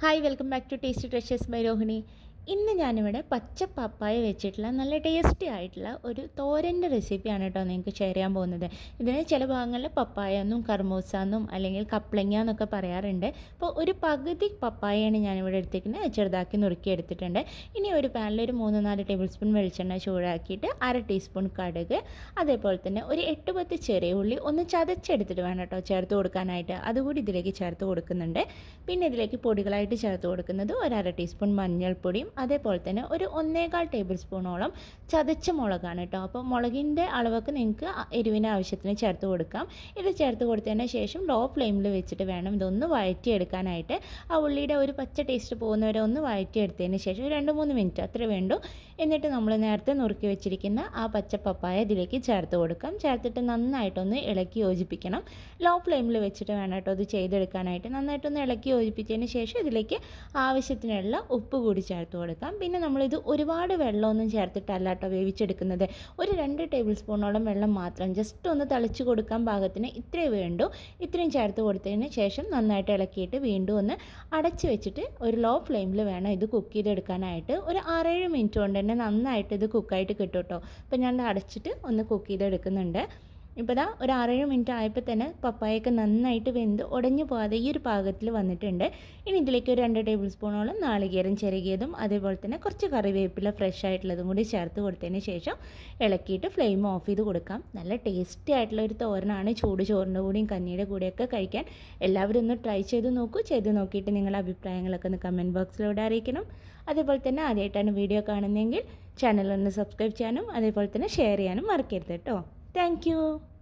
Hi welcome back to tasty treasures by Rohini. ഇന്ന് ഞാനിവിടെ പച്ച പപ്പായ വെച്ചിട്ടുള്ള നല്ല ടേസ്റ്റി ആയിട്ടുള്ള ഒരു തോരൻ്റെ റെസിപ്പിയാണ് കേട്ടോ നിങ്ങൾക്ക് ഷെയർ ചെയ്യാൻ പോകുന്നത്. ഇതിന് ചില ഭാഗങ്ങളിൽ പപ്പായ എന്നും കർമൂസ എന്നും അല്ലെങ്കിൽ കപ്ലങ്ങ എന്നൊക്കെ പറയാറുണ്ട്. അപ്പോൾ ഒരു പകുതി പപ്പായയാണ് ഞാനിവിടെ എടുത്തിരിക്കുന്നത്, ചെറുതാക്കി നുറുക്കി എടുത്തിട്ടുണ്ട്. ഇനി ഒരു പാനിൽ ഒരു 3-4 ടേബിൾ സ്പൂൺ വെളിച്ചെണ്ണ ചൂടാക്കിയിട്ട് 1/2 ടീസ്പൂൺ കടുക്, അതേപോലെ തന്നെ ഒരു 8-10 ചെറിയ ഉള്ളി ഒന്ന് ചതച്ചെടുത്തിട്ട് വേണം കേട്ടോ ചേർത്ത് കൊടുക്കാനായിട്ട്. അതുകൂടി ഇതിലേക്ക് ചേർത്ത് കൊടുക്കുന്നുണ്ട്. പിന്നെ ഇതിലേക്ക് പൊടികളായിട്ട് ചേർത്ത് കൊടുക്കുന്നത് ഒരു 1/2 ടീസ്പൂൺ മഞ്ഞൾപ്പൊടിയും അതേപോലെ തന്നെ ഒരു 1.25 ടേബിൾ സ്പൂണോളം ചതച്ച മുളകാണ് കേട്ടോ. അപ്പോൾ മുളകിൻ്റെ അളവൊക്കെ നിങ്ങൾക്ക് എരിവിന് ആവശ്യത്തിന് ചേർത്ത് കൊടുക്കാം. ഇത് ചേർത്ത് കൊടുത്തതിന് ശേഷം ലോ ഫ്ലെയിമിൽ വെച്ചിട്ട് വേണം ഇതൊന്ന് വഴറ്റിയെടുക്കാനായിട്ട്. ആ ഉള്ളിയുടെ ഒരു പച്ച ടേസ്റ്റ് പോകുന്നവരെ ഒന്ന് വഴറ്റിയെടുത്തതിന് ശേഷം 2-3 മിനിറ്റ് അത്രേ വേണ്ടു. എന്നിട്ട് നമ്മൾ നേരത്തെ നുറുക്കി വെച്ചിരിക്കുന്ന ആ പച്ച പപ്പായ ഇതിലേക്ക് ചേർത്ത് കൊടുക്കാം. ചേർത്തിട്ട് നന്നായിട്ടൊന്ന് ഇളക്കി യോജിപ്പിക്കണം. ലോ ഫ്ലെയിമിൽ വെച്ചിട്ട് വേണം കേട്ടോ ഇത് ചെയ്തെടുക്കാനായിട്ട്. നന്നായിട്ടൊന്ന് ഇളക്കി യോജിപ്പിച്ചതിന് ശേഷം ഇതിലേക്ക് ആവശ്യത്തിനുള്ള ഉപ്പ് കൂടി ചേർത്ത് കൊടുക്കാം. പിന്നെ നമ്മളിത് ഒരുപാട് വെള്ളമൊന്നും ചേർത്തിട്ടല്ല കേട്ടോ വേവിച്ചെടുക്കുന്നത്. ഒരു 2 ടേബിൾ സ്പൂണോളം വെള്ളം മാത്രം ജസ്റ്റ് ഒന്ന് തളിച്ച് കൊടുക്കാൻ പാകത്തിന് ഇത്രയേ വേണ്ടൂ. ഇത്രയും ചേർത്ത് കൊടുത്തതിന് ശേഷം നന്നായിട്ട് ഇളക്കിയിട്ട് വീണ്ടും ഒന്ന് അടച്ച് വെച്ചിട്ട് ഒരു ലോ ഫ്ലെയിമിൽ വേണം ഇത് കുക്ക് ചെയ്തെടുക്കാനായിട്ട്. ഒരു 6-7 മിനിറ്റ് കൊണ്ട് തന്നെ നന്നായിട്ട് ഇത് കുക്കായിട്ട് കിട്ടും കേട്ടോ. അപ്പോൾ ഞാൻ അടച്ചിട്ട് ഒന്ന് കുക്ക് ചെയ്തെടുക്കുന്നുണ്ട്. ഇപ്പോൾ ദാ ഒരു 6-7 മിനിറ്റ് ആയപ്പോൾ തന്നെ പപ്പായൊക്കെ നന്നായിട്ട് വെന്ത് ഉടഞ്ഞു പോകാതെ ഈ ഒരു പാകത്തിൽ വന്നിട്ടുണ്ട്. ഇനി ഇതിലേക്ക് ഒരു 2 ടേബിൾ സ്പൂണോളം നാളികേരം ചിരകിയതും അതേപോലെ തന്നെ കുറച്ച് കറിവേപ്പില ഫ്രഷ് ആയിട്ടുള്ളതും കൂടി ചേർത്ത് കൊടുത്തതിന് ശേഷം ഇളക്കിയിട്ട് ഫ്ലെയിം ഓഫ് ചെയ്ത് കൊടുക്കാം. നല്ല ടേസ്റ്റി ആയിട്ടുള്ള ഒരു തോരനാണ്. ചൂട് ചോറിൻ്റെ കൂടിയും കഞ്ഞിയുടെ കൂടെയൊക്കെ കഴിക്കാൻ എല്ലാവരും ഒന്ന് ട്രൈ ചെയ്ത് നോക്കൂ. ചെയ്ത് നോക്കിയിട്ട് നിങ്ങളുടെ അഭിപ്രായങ്ങളൊക്കെ ഒന്ന് കമൻറ്റ് ബോക്സിലൂടെ അറിയിക്കണം. അതേപോലെ തന്നെ ആദ്യമായിട്ടാണ് വീഡിയോ കാണുന്നതെങ്കിൽ ചാനൽ ഒന്ന് സബ്സ്ക്രൈബ് ചെയ്യാനും അതേപോലെ തന്നെ ഷെയർ ചെയ്യാനും മറക്കരുത് കേട്ടോ. Thank you.